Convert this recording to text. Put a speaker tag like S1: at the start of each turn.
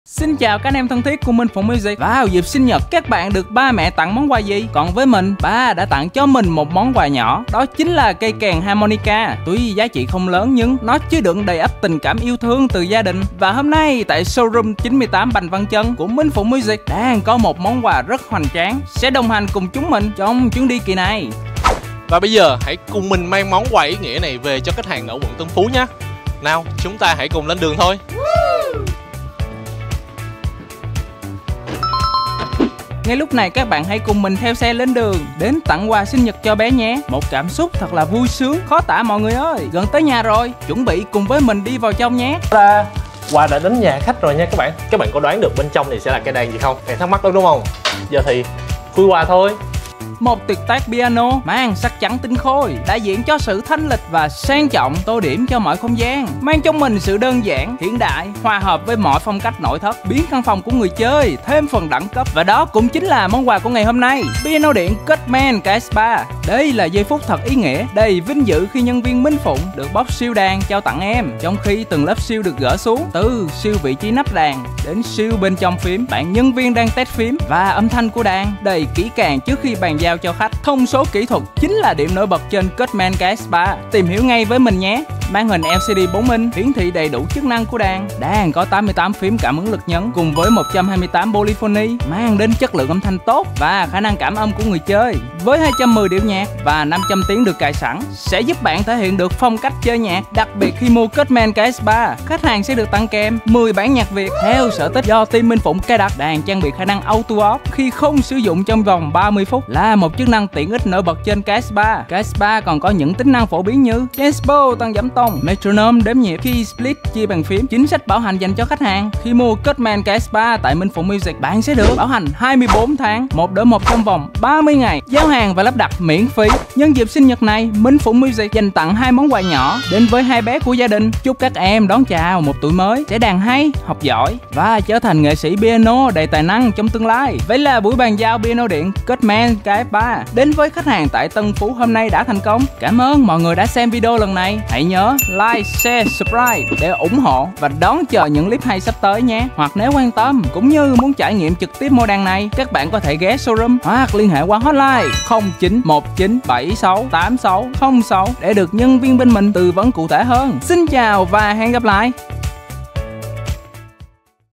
S1: Xin chào các anh em thân thiết của Minh Phụng Music. Vào dịp sinh nhật các bạn được ba mẹ tặng món quà gì? Còn với mình, ba đã tặng cho mình một món quà nhỏ. Đó chính là cây kèn harmonica. Tuy giá trị không lớn nhưng nó chứa đựng đầy ắp tình cảm yêu thương từ gia đình. Và hôm nay tại showroom 98 Bành Văn Chân của Minh Phụng Music đang có một món quà rất hoành tráng sẽ đồng hành cùng chúng mình trong chuyến đi kỳ này.
S2: Và bây giờ hãy cùng mình mang món quà ý nghĩa này về cho khách hàng ở quận Tân Phú nhé. Nào, chúng ta hãy cùng lên đường thôi.
S1: Ngay lúc này các bạn hãy cùng mình theo xe lên đường đến tặng quà sinh nhật cho bé nhé. Một cảm xúc thật là vui sướng, khó tả mọi người ơi. Gần tới nhà rồi, chuẩn bị cùng với mình đi vào trong nhé.
S2: Quà đã đến nhà khách rồi nha các bạn. Các bạn có đoán được bên trong này sẽ là cây đàn gì không? Bạn thắc mắc đúng không? Giờ thì khui quà thôi.
S1: Một tuyệt tác piano mang sắc trắng tinh khôi, đại diện cho sự thanh lịch và sang trọng, tô điểm cho mọi không gian, mang trong mình sự đơn giản, hiện đại, hòa hợp với mọi phong cách nội thất, biến căn phòng của người chơi thêm phần đẳng cấp. Và đó cũng chính là món quà của ngày hôm nay, piano điện Cutman KS3. Đây là giây phút thật ý nghĩa, đầy vinh dự khi nhân viên Minh Phụng được bóc siêu đàn trao tặng em, trong khi từng lớp siêu được gỡ xuống, từ siêu vị trí nắp đàn đến siêu bên trong phím. Bạn nhân viên đang test phím và âm thanh của đàn đầy kỹ càng trước khi bàn giao cho khách. Thông số kỹ thuật chính là điểm nổi bật trên Cutman KS3. Tìm hiểu ngay với mình nhé. Màn hình LCD 4 inch hiển thị đầy đủ chức năng của đàn. Đàn có 88 phím cảm ứng lực nhấn cùng với 128 polyphony, mang đến chất lượng âm thanh tốt và khả năng cảm âm của người chơi. Với 210 điệu nhạc và 500 tiếng được cài sẵn sẽ giúp bạn thể hiện được phong cách chơi nhạc. Đặc biệt khi mua Cutman KS3, khách hàng sẽ được tặng kèm 10 bản nhạc Việt theo sở thích do team Minh Phụng cài đặt. Đàn trang bị khả năng auto off khi không sử dụng trong vòng 30 phút là một chức năng tiện ích nổi bật trên KS3. KS3 còn có những tính năng phổ biến như tempo tăng giảm tông, metronome đếm nhịp, key split chia bàn phím, chính sách bảo hành dành cho khách hàng. Khi mua Cutman KS3 tại Minh Phụng Music, bạn sẽ được bảo hành 24 tháng, 1 đổi 1 trong vòng 30 ngày, giao hàng và lắp đặt miễn phí. Nhân dịp sinh nhật này, Minh Phụng Music dành tặng 2 món quà nhỏ đến với 2 bé của gia đình. Chúc các em đón chào một tuổi mới sẽ đàn hay, học giỏi và trở thành nghệ sĩ piano đầy tài năng trong tương lai. Vậy là buổi bàn giao piano điện Cutman KS3 đến với khách hàng tại Tân Phú hôm nay đã thành công. Cảm ơn mọi người đã xem video lần này. Hãy nhớ like, share, subscribe để ủng hộ và đón chờ những clip hay sắp tới nhé. Hoặc nếu quan tâm cũng như muốn trải nghiệm trực tiếp mô đàn này, các bạn có thể ghé showroom hoặc liên hệ qua hotline 0919768606 để được nhân viên bên mình tư vấn cụ thể hơn. Xin chào và hẹn gặp lại.